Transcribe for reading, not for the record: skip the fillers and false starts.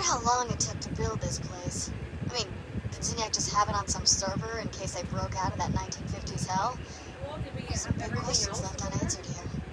how long it took to build this place. I mean, did Zinyak just have it on some server in case they broke out of that 1950s hell? Well, did we There's some have big everything questions else left over there? unanswered here.